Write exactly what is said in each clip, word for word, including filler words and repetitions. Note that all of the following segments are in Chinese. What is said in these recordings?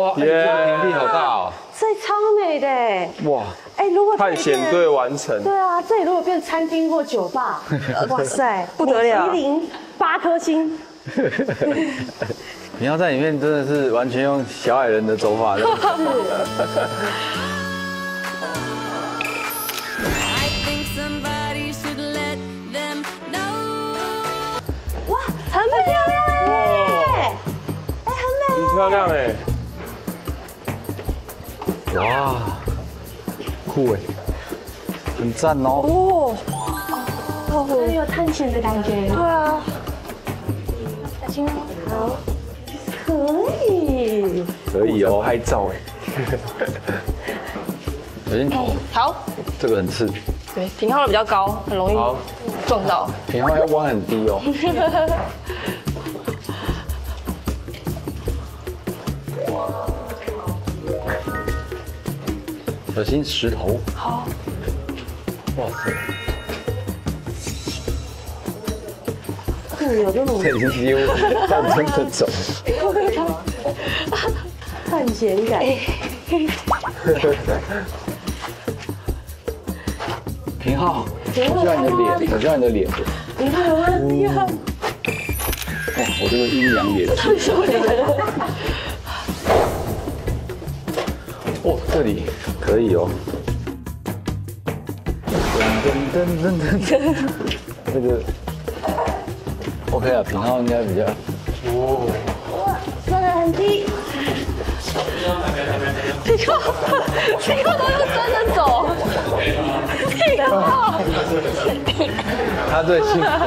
哇，耶，屏蔽好大哦。 这超美的。哇，哎，如果探险队完成。 对啊，这里如果变餐厅或酒吧，哇塞，不得了，米其林八颗星。 你要在里面真的是完全用小矮人的走法的。 哇，很漂亮哎！哎，很美， 很漂亮哎！ 哇，酷哎，很赞哦。 哦，哦，很有探险的感觉。对啊。小心哦。好。可以。 可以哦，拍照哎。 小心头。 好。 这个很刺。 对，平号的比较高，很容易撞到。 平号要弯很低哦。小心石头。好。哇塞！ 有这种这已经几乎到真的走。 探险感。 平浩，我需要你的脸，我需要你的脸。 你看有很厉害。 哇，我这个阴阳脸。哦，这里可以哦。噔噔噔噔噔，这个 OK 啊，平浩应该比较。 哦。哇，摔得很低。 平浩，平浩都用真的走。平浩， 他最辛苦。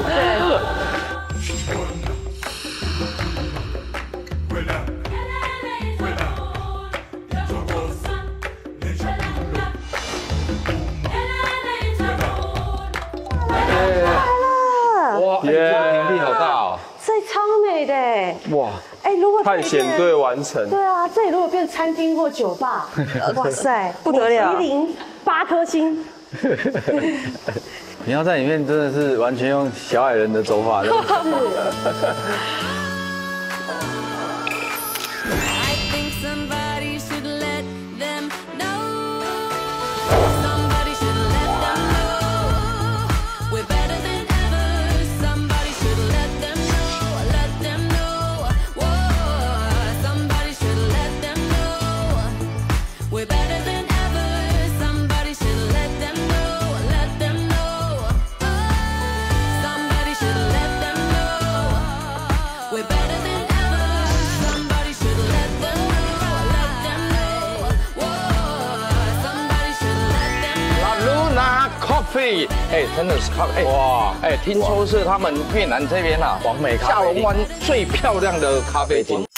哇，耶，屏蔽好大哦。 这超美的。哇，哎，如果探险队完成。 对啊，这里如果变餐厅或酒吧，哇塞，不得了，米其林八颗星。 你要在里面真的是完全用小矮人的走法的。 Coffee， 哎，真的是咖啡，哇，哎，听说是他们越南这边啊， 完美咖啡， 下龙湾最漂亮的咖啡厅。